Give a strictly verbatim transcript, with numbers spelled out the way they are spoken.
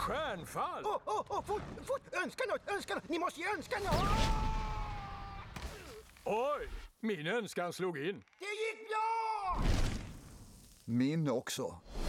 Stjärnfall! Åh, åh, åh, fort, fort! Önska något, önska något! Ni måste ju önska något! Oj, min önskan slog in. Det gick bra! Min också.